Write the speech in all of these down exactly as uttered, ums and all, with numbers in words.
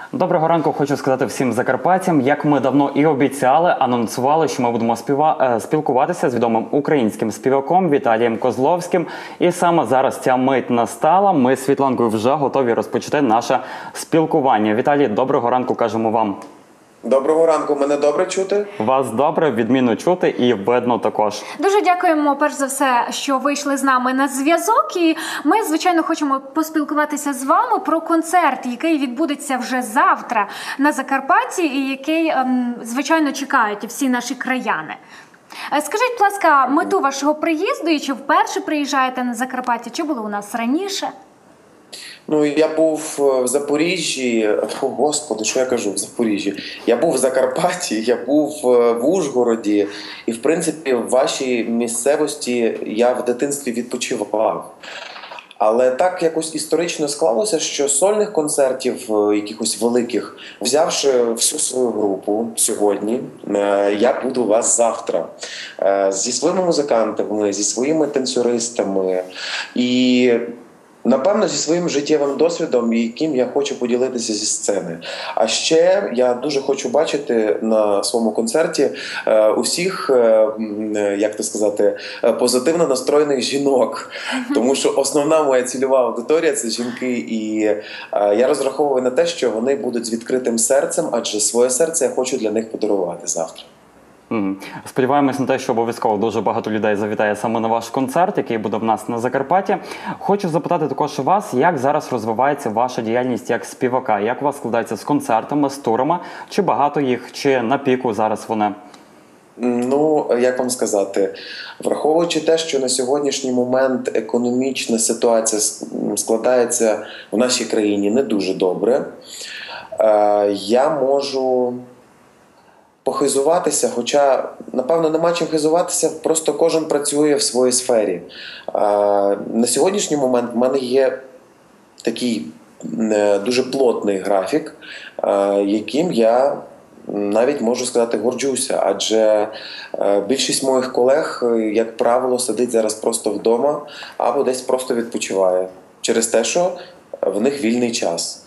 Доброго ранку, хочу сказати всім закарпатцям. Як ми давно і обіцяли, анонсували, що ми будемо співа... спілкуватися з відомим українським співаком Віталієм Козловським. І саме зараз ця мить настала. Ми з Світланкою вже готові розпочати наше спілкування. Віталій, доброго ранку кажемо вам. Доброго ранку. Мене добре чути? Вас добре, відмінно чути і видно також. Дуже дякуємо, перш за все, що вийшли з нами на зв'язок. І ми, звичайно, хочемо поспілкуватися з вами про концерт, який відбудеться вже завтра на Закарпатті і який, звичайно, чекають всі наші краяни. Скажіть, будь ласка, мету вашого приїзду і чи вперше приїжджаєте на Закарпаття, чи було у нас раніше? Ну, я був в Запоріжжі, о, Господи, що я кажу, в Запоріжжі. Я був в Закарпатті, я був в Ужгороді, і, в принципі, в вашій місцевості я в дитинстві відпочивав. Але так якось історично склалося, що сольних концертів, якихось великих, взявши всю свою групу сьогодні, я буду у вас завтра. Зі своїми музикантами, зі своїми танцюристами і... напевно, зі своїм життєвим досвідом, яким я хочу поділитися зі сцени. А ще я дуже хочу бачити на своєму концерті е, усіх, е, як то сказати, позитивно настроєних жінок. Тому що основна моя цільова аудиторія – це жінки. І е, я розраховую на те, що вони будуть з відкритим серцем, адже своє серце я хочу для них подарувати завтра. Mm. Сподіваємось на те, що обов'язково дуже багато людей завітає саме на ваш концерт, який буде в нас на Закарпатті. Хочу запитати також вас, як зараз розвивається ваша діяльність як співака? Як у вас складається з концертами, з турами? Чи багато їх, чи на піку зараз вони? Ну, як вам сказати, враховуючи те, що на сьогоднішній момент економічна ситуація складається в нашій країні не дуже добре, я можу похизуватися, хоча, напевно, нема чим хизуватися, просто кожен працює в своїй сфері. На сьогоднішній момент в мене є такий дуже плотний графік, яким я навіть можу сказати горджуся, адже більшість моїх колег, як правило, сидить зараз просто вдома або десь просто відпочиває через те, що в них вільний час.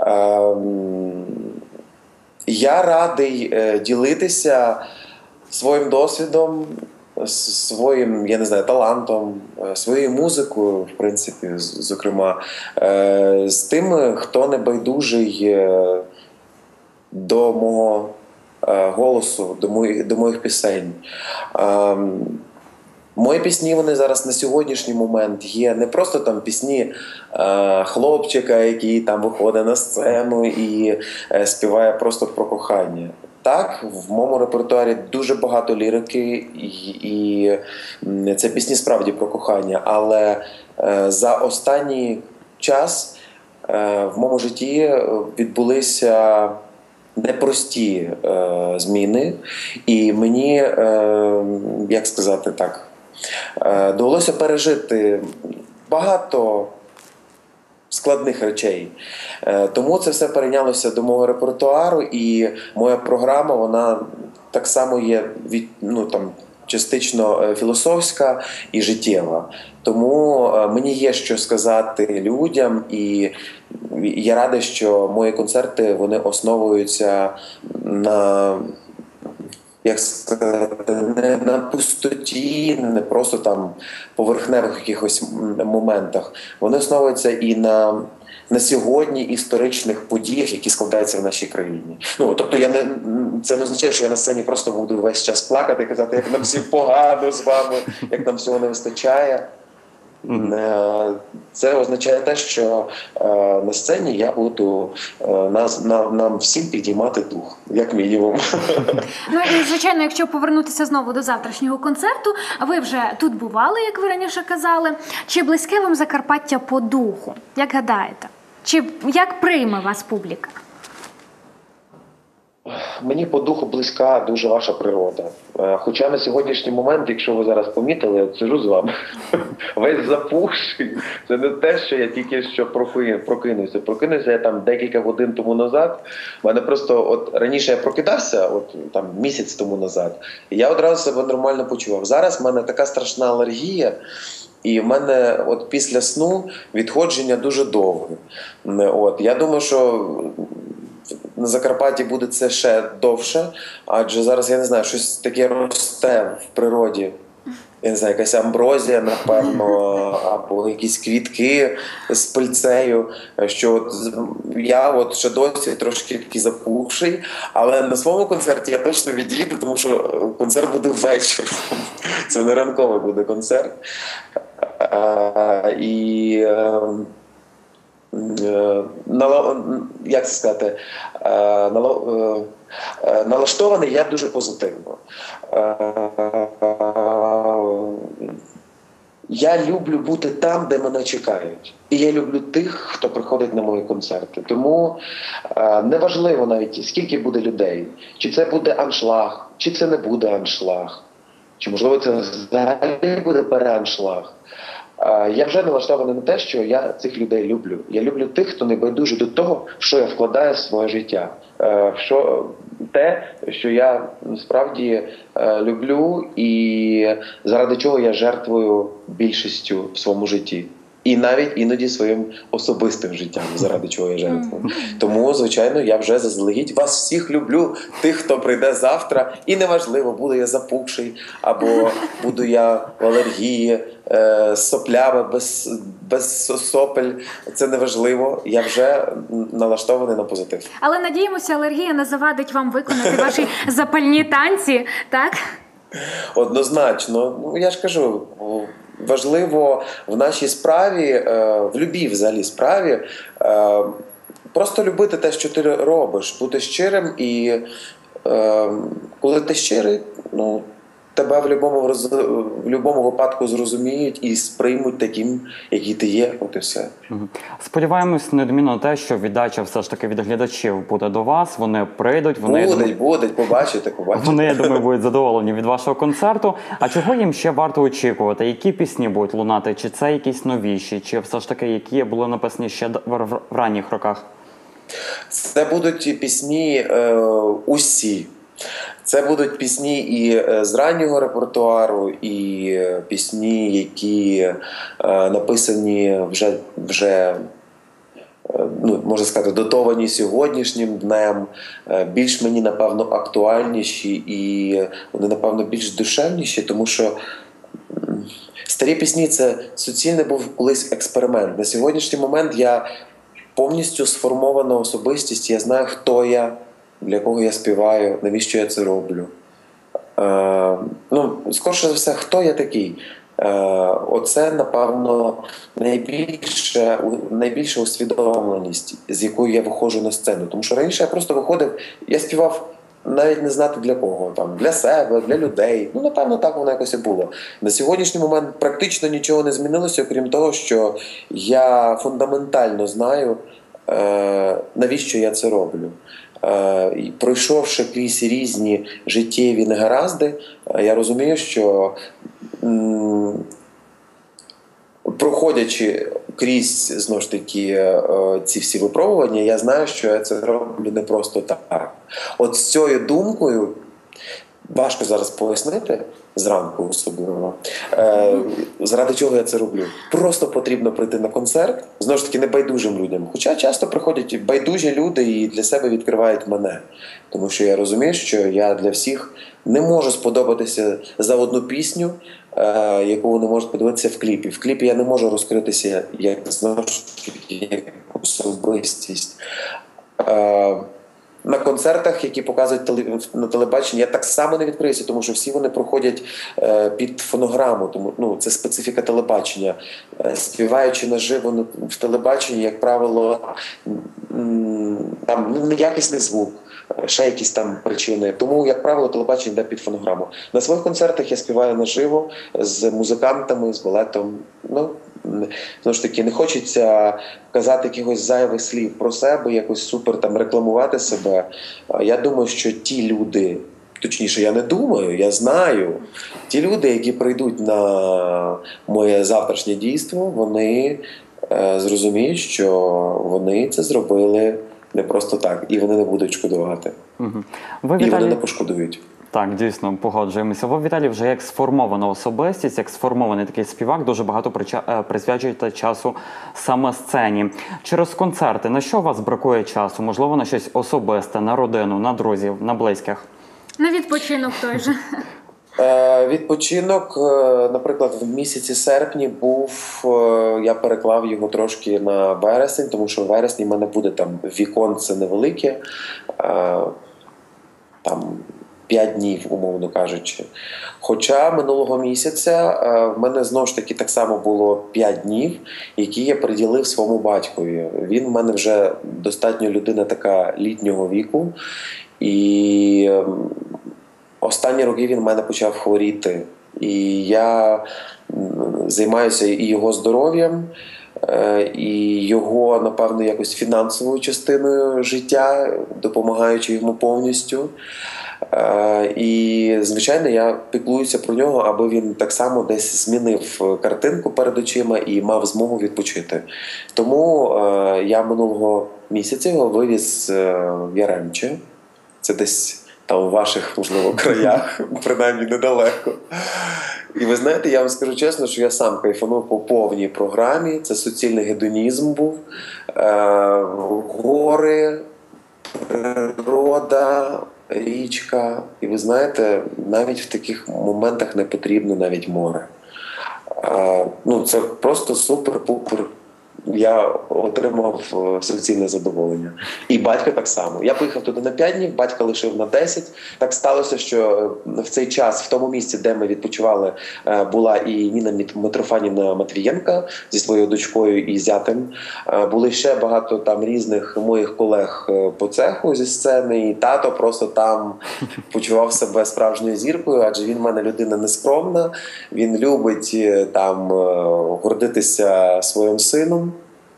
Я радий е, ділитися своїм досвідом, своїм, я не знаю, талантом, своєю музикою, в принципі, зокрема, е, з тими, хто не байдужий е, до мого е, голосу, до моїх, до моїх пісень. Е, Мої пісні, вони зараз на сьогоднішній момент є не просто там пісні е, хлопчика, який там виходить на сцену і е, співає просто про кохання. Так, в моєму репертуарі дуже багато лірики, і, і це пісні справді про кохання, але е, за останній час е, в моєму житті відбулися непрості е, зміни, і мені, е, як сказати так, довелося пережити багато складних речей. Тому це все перейнялося до мого репертуару, і моя програма, вона так само є від, ну, там, частично філософська і життєва. Тому мені є що сказати людям, і я радий, що мої концерти, вони основуються на, як сказати, не на пустоті, не просто там поверхневих якихось моментах. Вони основуються і на, на сьогодні історичних подіях, які складаються в нашій країні. Ну, тобто я не, це не означає, що я на сцені просто буду весь час плакати і казати, як нам всім погано з вами, як нам всього не вистачає. Mm-hmm. Це означає те, що на сцені я буду нас, нам, нам всім підіймати дух, як мінімум. Ну і, звичайно, якщо повернутися знову до завтрашнього концерту, ви вже тут бували, як ви раніше казали. Чи близьке вам Закарпаття по духу? Як гадаєте? Чи як прийме вас публіка? Мені по духу близька дуже ваша природа. Хоча на сьогоднішній момент, якщо ви зараз помітили, я сиджу з вами, весь запухший. Це не те, що я тільки що прокинувся. Прокинувся я там декілька годин тому назад. У мене просто, от раніше я прокидався, от там місяць тому назад, і я одразу себе нормально почував. Зараз в мене така страшна алергія, і в мене от після сну відходження дуже довге. От, я думаю, що на Закарпатті буде це ще довше, адже зараз, я не знаю, щось таке росте в природі. Я не знаю, якась амброзія, напевно, або якісь квітки з пильцею, що от я от ще досі трошки такий запухший, але на своєму концерті я точно від'їду, тому що концерт буде ввечері. Це не ранковий буде концерт. І як це сказати, налаштований я дуже позитивно. Я люблю бути там, де мене чекають. І я люблю тих, хто приходить на мої концерти. Тому е, неважливо навіть, скільки буде людей. Чи це буде аншлаг, чи це не буде аншлаг. Чи, можливо, це взагалі буде переаншлаг. Е, я вже налаштований на те, що я цих людей люблю. Я люблю тих, хто не байдужий до того, що я вкладаю в своє життя. Е, що, те, що я справді е, люблю і заради чого я жертвую більшістю в своєму житті. І навіть іноді своїм особистим життям, заради чого я жертвую. Тому, звичайно, я вже заздалегідь вас всіх люблю, тих, хто прийде завтра. І неважливо, буду я запухший, або буду я в алергії, з соплями, без, без сопель. Це неважливо. Я вже налаштований на позитив. Але, надіємося, алергія не завадить вам виконати ваші запальні танці, так? Однозначно. Ну, я ж кажу, важливо в нашій справі, в любій взагалі справі, просто любити те, що ти робиш, бути щирим, і коли ти щирий, ну, тебе в будь-якому, в будь-якому випадку зрозуміють і сприймуть таким, який ти є, от і все. Сподіваємось неодмінно на те, що віддача все ж таки від глядачів буде до вас, вони прийдуть. Вони, будуть, думаю, будуть, побачите, побачите. Вони, я думаю, будуть задоволені від вашого концерту. А чого їм ще варто очікувати? Які пісні будуть лунати? Чи це якісь новіші? Чи все ж таки, які були написані ще в ранніх роках? Це будуть пісні е, усі. Це будуть пісні і з раннього репертуару, і пісні, які е, написані вже, вже е, ну, можна сказати, дотовані сьогоднішнім днем, е, більш мені, напевно, актуальніші і вони, напевно, більш душевніші, тому що старі пісні – це суцільний був колись експеримент. На сьогоднішній момент я повністю сформована особистість, я знаю, хто я, для кого я співаю, навіщо я це роблю. Е, ну, скоріше за все, хто я такий? Е, оце, напевно, найбільше, найбільша усвідомленість, з якою я виходжу на сцену. Тому що раніше я просто виходив, я співав навіть не знати для кого, там, для себе, для людей. Ну, напевно, так воно якось і було. На сьогоднішній момент практично нічого не змінилося, окрім того, що я фундаментально знаю, е, навіщо я це роблю. Uh, пройшовши крізь різні життєві негаразди, uh, я розумію, що um, проходячи крізь, знову ж таки, uh, ці всі випробування, я знаю, що я це роблю не просто так. От з цією думкою, важко зараз пояснити, зранку особливо, е, заради чого я це роблю. Просто потрібно прийти на концерт, знову ж таки, не байдужим людям. Хоча часто приходять байдужі люди і для себе відкривають мене. Тому що я розумію, що я для всіх не можу сподобатися за одну пісню, е, яку вони можуть подивитися в кліпі. В кліпі я не можу розкритися як, знову ж таки, як особистість. Е, На концертах, які показують на телебаченні, я так само не відкриюся, тому що всі вони проходять е, під фонограму, тому ну, це специфіка телебачення. Е, співаючи наживо в телебаченні, як правило, м, там неякісний звук, ще якісь там причини. Тому, як правило, телебачення йде під фонограму. На своїх концертах я співаю наживо з музикантами, з балетом. Ну, знову ж таки, не хочеться казати якихось зайвих слів про себе, якось супер там рекламувати себе. Я думаю, що ті люди, точніше, я не думаю, я знаю, ті люди, які прийдуть на моє завтрашнє дійство, вони е, зрозуміють, що вони це зробили не просто так, і вони не будуть шкодувати. Угу. Ви, і Віталій... вони не пошкодують. Так, дійсно, погоджуємося. Ви, Віталій, вже як сформована особистість, як сформований такий співак, дуже багато прича- е, присвячуєте часу саме сцені. Через концерти на що у вас бракує часу? Можливо, на щось особисте, на родину, на друзів, на близьких? На відпочинок той же. Е, Відпочинок, е, наприклад, в місяці серпні був, е, я переклав його трошки на вересень, тому що в вересні в мене буде там віконце невелике, е, там п'ять днів, умовно кажучи. Хоча минулого місяця е, в мене знову ж таки так само було п'ять днів, які я приділив своєму батькові. Він в мене вже достатньо людина така літнього віку, і е, останні роки він в мене почав хворіти. І я займаюся і його здоров'ям, і його, напевно, якось фінансовою частиною життя, допомагаючи йому повністю. І, звичайно, я піклуюся про нього, аби він так само десь змінив картинку перед очима і мав змогу відпочити. Тому я минулого місяця його вивіз в Яремче. Це десь там у ваших, можливо, краях, принаймні недалеко. І ви знаєте, я вам скажу чесно, що я сам кайфанув по повній програмі. Це суцільний гедонізм був. Е, гори, природа, річка. І ви знаєте, навіть в таких моментах не потрібно навіть море. Е, ну, це просто супер-пупер. Я отримав суцільне задоволення. І батько так само. Я поїхав туди на п'ять днів, батька лишив на десять. Так сталося, що в цей час, в тому місці, де ми відпочивали, була і Ніна Митрофанівна Матвієнка зі своєю дочкою і зятем. Були ще багато там різних моїх колег по цеху зі сцени, і тато просто там почував себе справжньою зіркою, адже він в мене людина нескромна, він любить там гордитися своїм сином.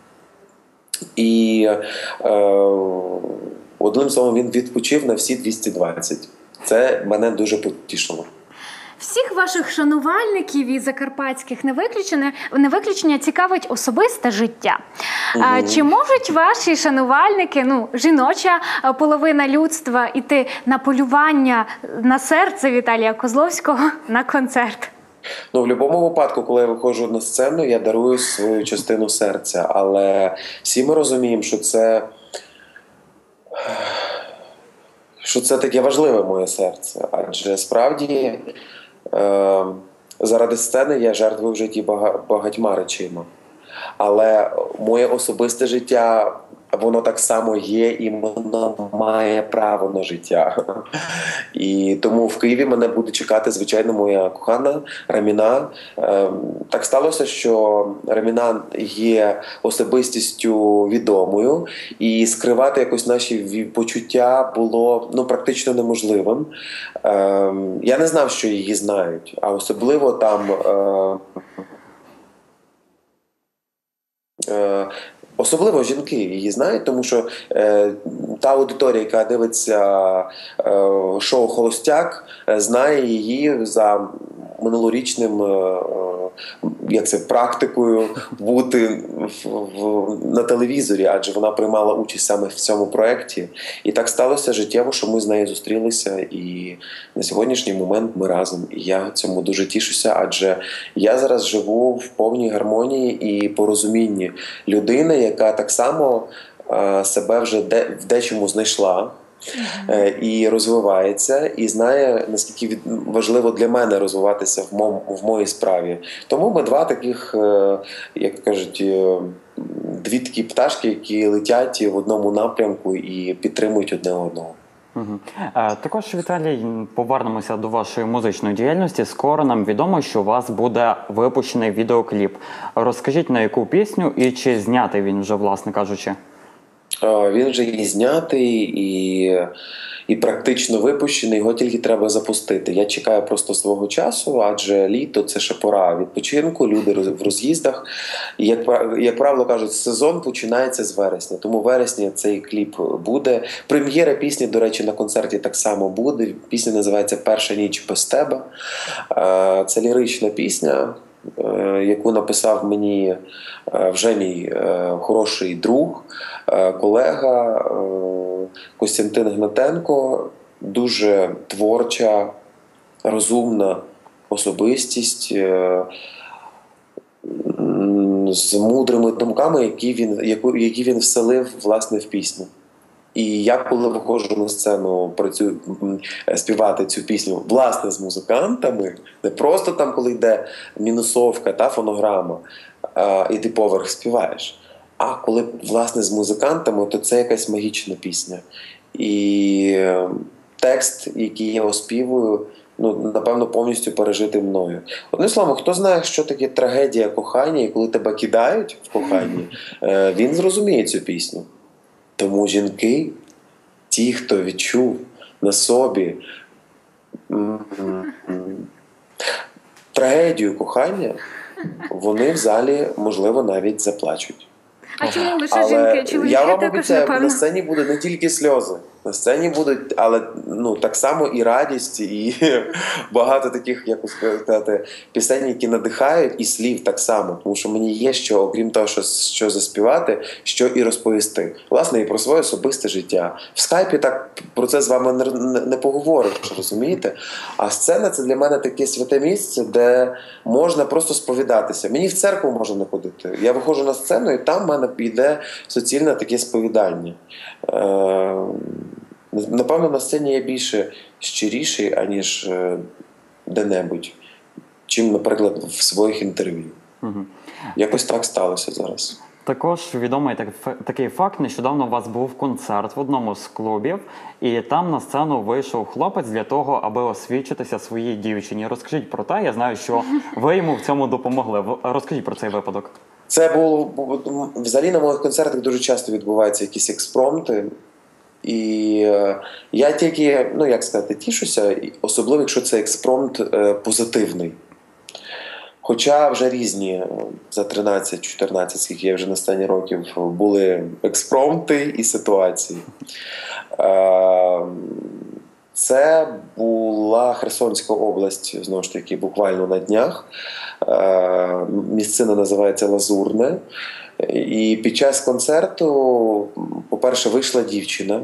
І е, одним словом, він відпочив на всі двісті двадцять. Це мене дуже потішило. Всіх ваших шанувальників і закарпатських не виключення, не виключення цікавить особисте життя. Угу. А, чи можуть ваші шанувальники, ну, жіноча половина людства, іти на полювання на серце Віталія Козловського на концерт? Ну, в будь-якому випадку, коли я виходжу на сцену, я дарую свою частину серця. Але всі ми розуміємо, що це, що це таке важливе моє серце. Адже справді е, заради сцени я жертвую в житті багатьма речима. Але моє особисте життя, воно так само є, і воно має право на життя. І тому в Києві мене буде чекати, звичайно, моя кохана Раміна. Так сталося, що Раміна є особистістю відомою, і скривати якось наші почуття було, ну, практично неможливим. Я не знав, що її знають, а особливо там особливо жінки її знають, тому що е, та аудиторія, яка дивиться е, шоу «Холостяк», е, знає її за минулорічним е, як це, практикою бути в, в, на телевізорі, адже вона приймала участь саме в цьому проєкті. І так сталося життєво, що ми з нею зустрілися, і на сьогоднішній момент ми разом. І я цьому дуже тішуся, адже я зараз живу в повній гармонії і порозумінні людини, яка так само е, себе вже де, в дечому знайшла. Mm-hmm. І розвивається, і знає, наскільки важливо для мене розвиватися в, мом, в моїй справі. Тому ми два таких, як кажуть, дві такі пташки, які летять в одному напрямку і підтримують одне одного. Угу. А, також, Віталій, повернемося до вашої музичної діяльності. Скоро нам відомо, що у вас буде випущений відеокліп. Розкажіть, на яку пісню і чи знятий він вже, власне кажучи? Він вже і знятий, і, і практично випущений, його тільки треба запустити. Я чекаю просто свого часу, адже літо – це ще пора відпочинку, люди в роз'їздах. І, як, як правило кажуть, сезон починається з вересня, тому в вересні цей кліп буде. Прем'єра пісні, до речі, на концерті так само буде. Пісня називається «Перша ніч без тебе». Це лірична пісня, яку написав мені вже мій хороший друг, колега Костянтин Гнатенко. дуже творча, розумна особистість е, з мудрими думками, які він, яку, які він вселив, власне, в пісню. І я, коли виходжу на сцену працюю, співати цю пісню, власне, з музикантами, не просто там, коли йде мінусовка та фонограма, а, і ти поверх співаєш, а коли, власне, з музикантами, то це якась магічна пісня. І текст, який я оспівую, ну, напевно, повністю пережитий мною. Одним словом, хто знає, що таке трагедія кохання, і коли тебе кидають в коханні, він зрозуміє цю пісню. Тому жінки, ті, хто відчув на собі трагедію кохання, вони в залі, можливо, навіть заплачуть. А чому лише Але жінки? Чоловіки я вам також, обіцяю, напевно. на сцені буде не тільки сльози. На сцені будуть, але ну, так само і радість, і багато таких, як сказати, пісень, які надихають, і слів так само. Тому що мені є що, окрім того, що, що заспівати, що і розповісти. Власне, і про своє особисте життя. В скайпі так про це з вами не, не, не поговориш, розумієте? А сцена – це для мене таке святе місце, де можна просто сповідатися. Мені в церкву можна не ходити. Я виходжу на сцену, і там в мене йде суцільне таке сповідання. Е- Напевно, на сцені я більше щиріший, аніж е, де-небудь, чим, наприклад, в своїх інтерв'ю. Угу. Якось так сталося зараз. Також відомий так, такий факт. Нещодавно у вас був концерт в одному з клубів, і там на сцену вийшов хлопець для того, аби освідчитися своїй дівчині. Розкажіть про те, я знаю, що ви йому в цьому допомогли. Розкажіть про цей випадок. Це був, взагалі на моїх концертах дуже часто відбуваються якісь експромти. І я тільки, ну як сказати, тішуся, особливо, якщо це експромт е, позитивний. Хоча вже різні, за тринадцять-чотирнадцять, скільки я вже на сцені років, були експромти і ситуації. Е, це була Херсонська область, знову ж таки, буквально на днях. Е, місцина називається Лазурне. І під час концерту, по-перше, вийшла дівчина,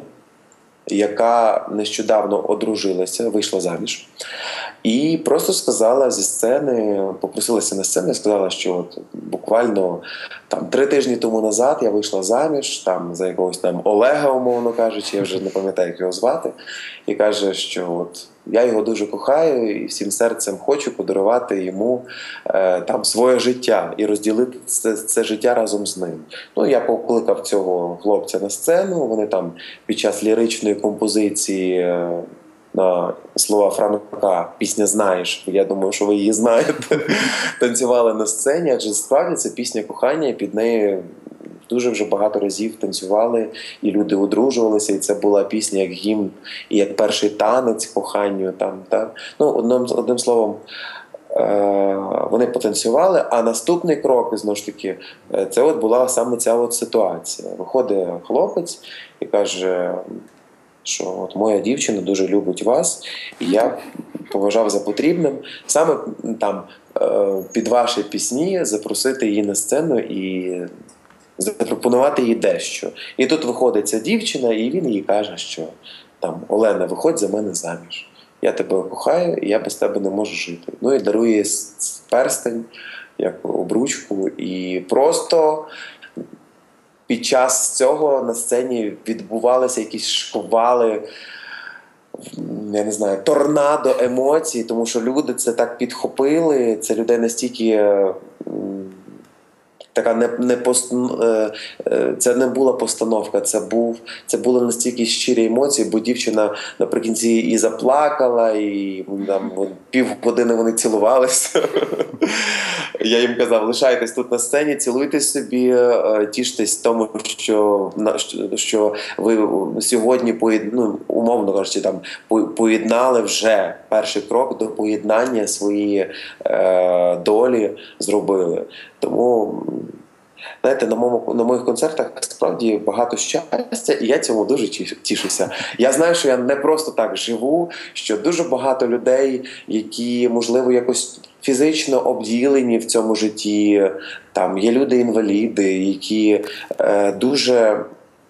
яка нещодавно одружилася, вийшла заміж. І просто сказала зі сцени, попросилася на сцену і сказала, що от буквально там три тижні тому назад я вийшла заміж, там за якогось там Олега, умовно кажучи, я вже не пам'ятаю, як його звати, і каже, що от я його дуже кохаю і всім серцем хочу подарувати йому е, там своє життя і розділити це, це життя разом з ним. Ну, я покликав цього хлопця на сцену, вони там під час ліричної композиції е, на слова Франка «Пісня знаєш», я думаю, що ви її знаєте, танцювали на сцені, адже справді це пісня кохання, і під нею дуже вже багато разів танцювали, і люди одружувалися, і це була пісня як гімн, і як перший танець коханню. Там, та? Ну, одним, одним словом, е- вони потанцювали, а наступний крок, знову ж таки, це от була саме ця от ситуація. Виходить хлопець і каже, що от моя дівчина дуже любить вас, і я поважав за потрібним саме там під ваші пісні запросити її на сцену і запропонувати їй дещо. І тут виходить ця дівчина, і він їй каже, що там Олена, виходь за мене заміж. Я тебе кохаю, і я без тебе не можу жити. Ну і дарує перстень, як обручку, і просто під час цього на сцені відбувалися якісь шквали, я не знаю, торнадо емоцій, тому що люди це так підхопили, це людей настільки така не, не пост... це не була постановка, це був це були настільки щирі емоції, бо дівчина наприкінці і заплакала, і там півгодини вони цілувалися. Я їм казав, лишайтесь тут на сцені, цілуйтесь собі, тіштесь тому, що, що ви сьогодні, ну, умовно кажучи, там, поєднали вже перший крок до поєднання своєї е, долі зробили. Тому, знаєте, на, моєму, на моїх концертах справді багато щастя, і я цьому дуже тішуся. Я знаю, що я не просто так живу, що дуже багато людей, які, можливо, якось фізично обділені в цьому житті, там є люди-інваліди, які е, дуже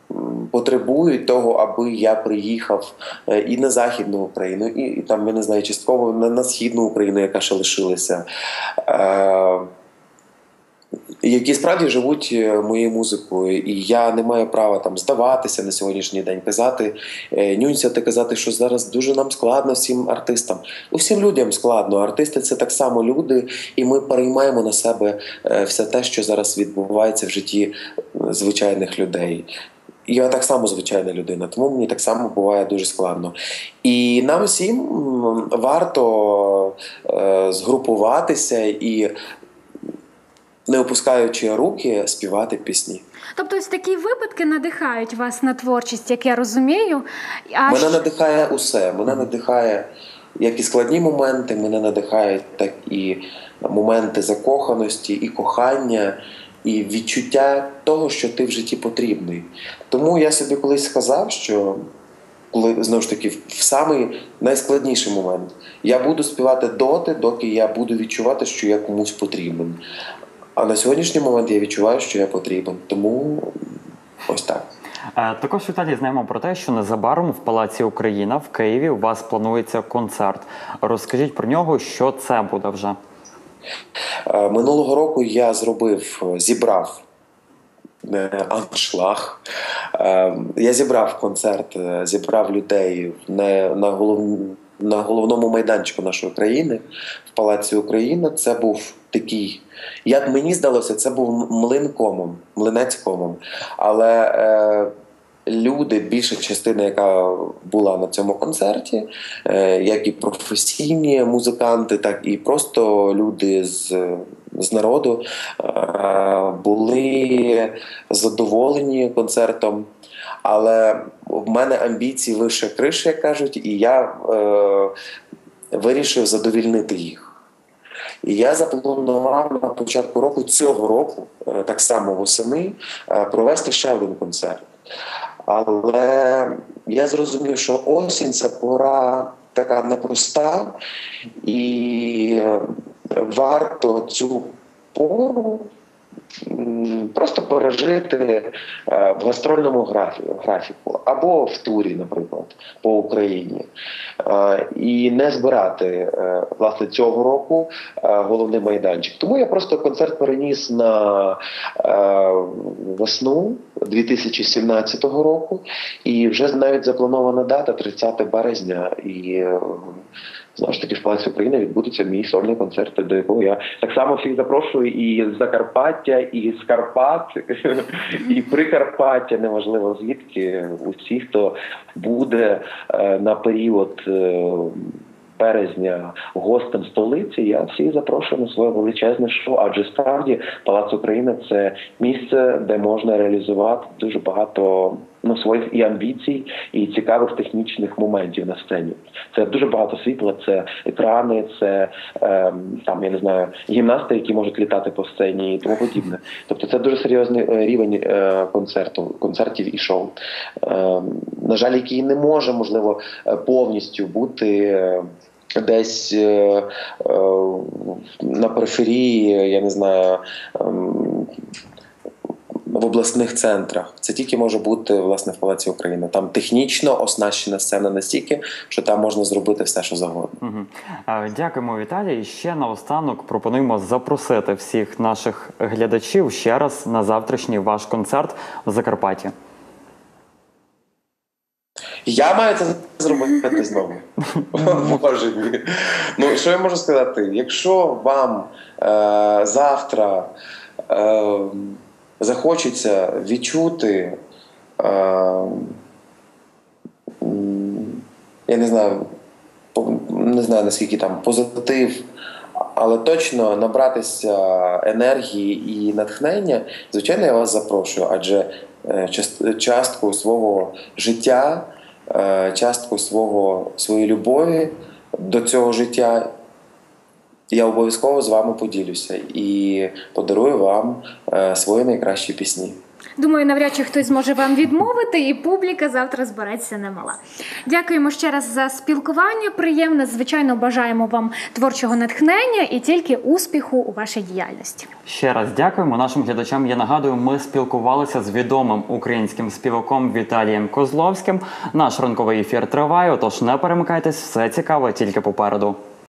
потребують того, аби я приїхав і на Західну Україну, і, і там, я не знаю, частково на, на Східну Україну, яка ще лишилася. Е, які справді живуть моєю музикою, і я не маю права там здаватися на сьогоднішній день, казати, нюнсяти, казати, що зараз дуже нам складно всім артистам. Усім людям складно. Артисти – це так само люди, і ми переймаємо на себе все те, що зараз відбувається в житті звичайних людей. Я так само звичайна людина, тому мені так само буває дуже складно. І нам всім варто е, згрупуватися і, не опускаючи руки, співати пісні. Тобто ось такі випадки надихають вас на творчість, як я розумію. А мене надихає усе. Мене надихає як і складні моменти, мене надихають так і моменти закоханості, і кохання, і відчуття того, що ти в житті потрібний. Тому я собі колись сказав, що коли, знову ж таки, в самий найскладніший момент я буду співати доти, доки я буду відчувати, що я комусь потрібен. А на сьогоднішній момент я відчуваю, що я потрібен. Тому ось так. Також, Віталій, знаємо про те, що незабаром в Палаці Україна в Києві у вас планується концерт. Розкажіть про нього, що це буде вже. Минулого року я зробив, зібрав аншлаг. Я зібрав концерт, зібрав людей на, на, голов... на головному майданчику нашої країни, в Палаці Україна. Це був такий, як мені здалося, це був млин комом, млинець комом. Але е, люди, більша частина, яка була на цьому концерті, е, як і професійні музиканти, так і просто люди з, з народу, е, були задоволені концертом. Але в мене амбіції вище криші, як кажуть, і я е, вирішив задовільнити їх. І я запланував на початку року, цього року, так само восени, провести ще один концерт. Але я зрозумів, що осінь – це пора така непроста, і варто цю пору просто пережити в гастрольному графіку або в турі, наприклад, по Україні. І не збирати, власне, цього року головний майданчик. Тому я просто концерт переніс на весну дві тисячі сімнадцятого року, і вже навіть запланована дата тридцяте березня, і знову ж таки, в Палаці України відбудеться мій сольний концерт, до якого я так само всіх запрошую і з Закарпаття, і з Карпат, і Прикарпаття, неважливо звідки, усі, хто буде на період березня гостем столиці, я всіх запрошую на своє величезне шоу, адже справді Палац України – це місце, де можна реалізувати дуже багато ну, своїх і амбіцій, і цікавих технічних моментів на сцені. Це дуже багато світла, це екрани, це е, там, я не знаю, гімнасти, які можуть літати по сцені і тому подібне. Тобто це дуже серйозний рівень е, концерту, концертів і шоу. Е, на жаль, який не може, можливо, повністю бути е, десь е, е, на периферії, я не знаю, е, в обласних центрах. Це тільки може бути, власне, в Палаці України. Там технічно оснащена сцена настільки, що там можна зробити все, що завгодно. Угу. Дякуємо, Віталій. І ще наостанок пропонуємо запросити всіх наших глядачів ще раз на завтрашній ваш концерт в Закарпатті. Я маю це зробити знову. Боже мій. Ну, що я можу сказати? Якщо вам е, завтра е, захочеться відчути, е, я не знаю, не знаю наскільки там позитив, але точно набратися енергії і натхнення, звичайно, я вас запрошую, адже частку свого життя, частку свого, своєї любові до цього життя я обов'язково з вами поділюся і подарую вам свої найкращі пісні. Думаю, навряд чи хтось зможе вам відмовити, і публіка завтра збереться немала. Дякуємо ще раз за спілкування приємне. Звичайно, бажаємо вам творчого натхнення і тільки успіху у вашій діяльності. Ще раз дякуємо нашим глядачам. Я нагадую, ми спілкувалися з відомим українським співаком Віталієм Козловським. Наш ранковий ефір триває, отож не перемикайтесь, все цікаве тільки попереду.